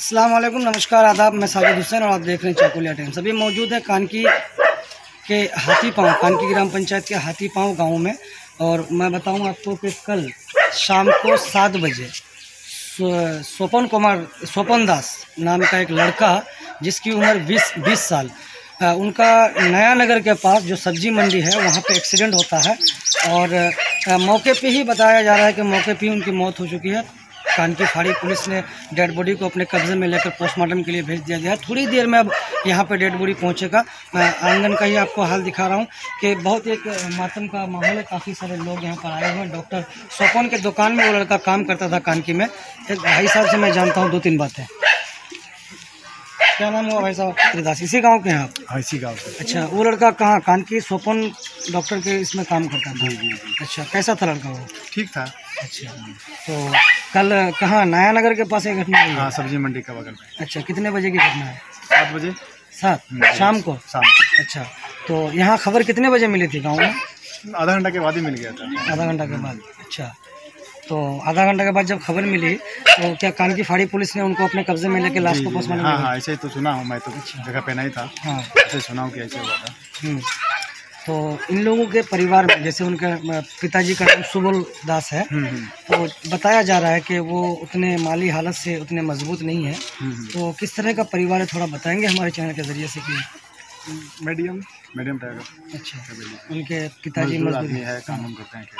अस्सलाम वालेकुम, नमस्कार, आदाब। मैं साजिद हुसैन और आप देख रहे हैं चाकुलिया टाइम्स। अभी मौजूद है कानकी के हाथी पाँव, कानकी ग्राम पंचायत के हाथी पाँव गाँव में। और मैं बताऊं आपको कि कल शाम को 7 बजे स्वपन दास नाम का एक लड़का जिसकी उम्र 20 साल, उनका नया नगर के पास जो सब्जी मंडी है वहाँ पे एक्सीडेंट होता है। और मौके पे ही बताया जा रहा है कि मौके पे ही उनकी मौत हो चुकी है। कानकी फाड़ी पुलिस ने डेड बॉडी को अपने कब्जे में लेकर पोस्टमार्टम के लिए भेज दिया गया है। थोड़ी देर में अब यहाँ पे डेड बॉडी पहुँचेगा। मैं आंगन का ही आपको हाल दिखा रहा हूँ कि बहुत एक मातम का माहौल है। काफ़ी सारे लोग यहाँ पर आए हुए हैं। डॉक्टर स्वपन के दुकान में वो लड़का काम करता था कानकी में। एक भाई साहब से मैं जानता हूँ 2-3 बातें। क्या नाम हुआ भाई साहब? त्रिदास। इसी गांव के हैं आप? हाँ, इसी गांव से। अच्छा, वो लड़का कहाँ कानकी स्वपन डॉक्टर के इसमें काम करता था? जी। अच्छा, कैसा था लड़का वो? ठीक था। अच्छा, तो कल कहाँ नया नगर के पास एक घटना हुई? हाँ, सब्जी मंडी का बगल में। अच्छा, कितने बजे की घटना है? 7 बजे। 7 शाम को? अच्छा, तो यहाँ खबर कितने बजे मिली थी गाँव में? आधा घंटा के बाद ही मिल गया था। आधा घंटा के बाद? अच्छा, तो आधा घंटा के बाद जब खबर मिली तो क्या कानकी फाड़ी पुलिस ने उनको अपने कब्जे में लेके लाश को पोस्टमार्टम? हाँ, ऐसे ही तो सुना हूँ मैं, तो जगह पे नहीं था। हाँ, ऐसे सुना हूँ कि ऐसे हुआ था। तो इन लोगों के परिवार में, जैसे उनके पिताजी का नाम सुबल दास है, तो बताया जा रहा है कि वो उतने माली हालत से उतने मजबूत नहीं है। तो किस तरह का परिवार है, थोड़ा बताएंगे हमारे चैनल के ज़रिए से कि? मीडियम टाइप का। अच्छा, उनके पिताजी मजदूर है, काम करते हैं।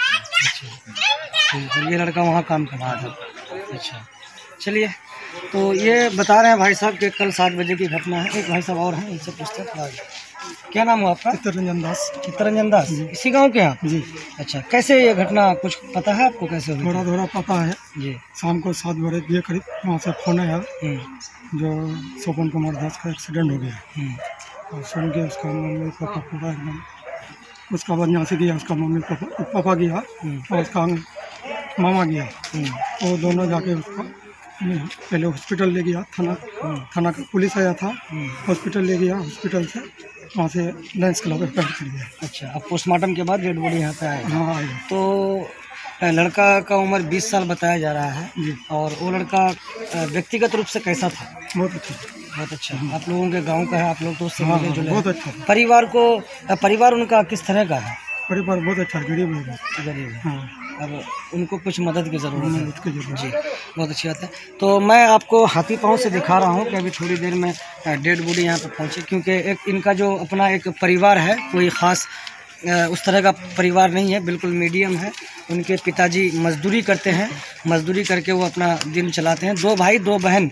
अच्छा, तो ये लड़का वहाँ काम करता है। अच्छा, चलिए, तो ये बता रहे हैं भाई साहब कि कल 7 बजे की घटना है। एक भाई साहब और हैं, उनसे पूछते हैं। क्या नाम हुआ आपका? चित्तरंजन दास। चित्तरंजन दास, इसी गांव के हैं? जी। अच्छा, कैसे ये घटना कुछ पता है आपको? कैसे हुई? थोड़ा पता है जी। शाम को 7 बजे करीब वहाँ से फोन आया जो स्वपन कुमार दास का एक्सीडेंट हो गया। और सुन के उसका मम्मी पापा पूरा एकदम, उसका बाद यहाँ से गया, उसका मम्मी पापा गया और उसका मामा गया। वो दोनों जाके उसका पहले हॉस्पिटल ले गया। थाना का पुलिस आया था, हॉस्पिटल ले गया। हॉस्पिटल से वहाँ से लेंस क्लब पे कर दिया। अच्छा, अब पोस्टमार्टम के बाद डेड बॉडी यहाँ पे आएगा? हाँ, आएगा। तो लड़का का उम्र 20 साल बताया जा रहा है जी। और वो लड़का व्यक्तिगत रूप से कैसा था? बहुत अच्छा। आप लोगों के गांव का है, आप लोग तो उससे मिले जुले? बहुत अच्छा। परिवार उनका किस तरह का है? परिवार बहुत अच्छा, गरीब है। हाँ। अब उनको कुछ मदद की ज़रूरत है जी। बहुत अच्छी बात है। तो मैं आपको हाथी पाँव से दिखा रहा हूँ कि अभी थोड़ी देर में डेड बॉडी यहाँ पर पहुँची, क्योंकि एक इनका जो अपना एक परिवार है, कोई ख़ास उस तरह का परिवार नहीं है, बिल्कुल मीडियम है। उनके पिताजी मजदूरी करते हैं, मजदूरी करके वो अपना दिन चलाते हैं। 2 भाई 2 बहन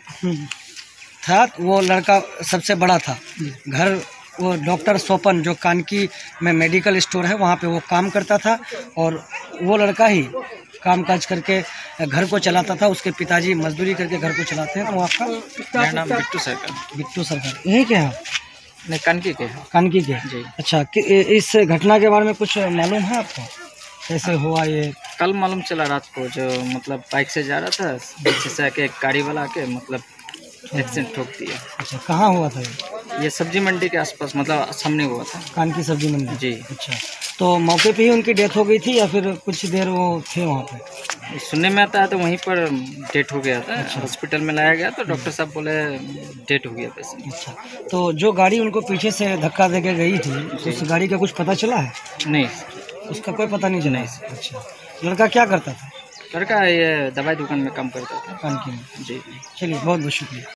था। वो लड़का सबसे बड़ा था। घर वो डॉक्टर स्वपन जो कानकी में मेडिकल स्टोर है वहाँ पे वो काम करता था, और वो लड़का ही कामकाज करके घर को चलाता था। उसके पिताजी मजदूरी करके घर को चलाते हैं। तो आपका? मेरा नाम बिट्टू सरकार। यही क्या है? नहीं, कानकी के जी। अच्छा, इस घटना के बारे में कुछ मालूम है आपको? कैसे हुआ ये? कल मालूम चला रात को, जो मतलब बाइक से जा रहा था, पीछे से आके एक गाड़ी वाला आके मतलब एक्सीडेंट ठोक दिया। अच्छा, कहाँ हुआ था ये सब्जी मंडी के आसपास, मतलब सामने हुआ था, कानकी सब्जी मंडी जी। अच्छा, तो मौके पे ही उनकी डेथ हो गई थी या फिर कुछ देर वो थे वहाँ पे? सुनने में आता है तो वहीं पर डेथ हो गया था। अच्छा। हॉस्पिटल में लाया गया तो डॉक्टर साहब बोले डेथ हो गया पेशेंट। अच्छा, तो जो गाड़ी उनको पीछे से धक्का देके गई थी, तो उस गाड़ी का कुछ पता चला है? नहीं, उसका कोई पता नहीं चला। अच्छा, लड़का क्या करता था? लड़का ये दवाई दुकान में काम करता था कानकी में जी। चलिए, बहुत बहुत शुक्रिया।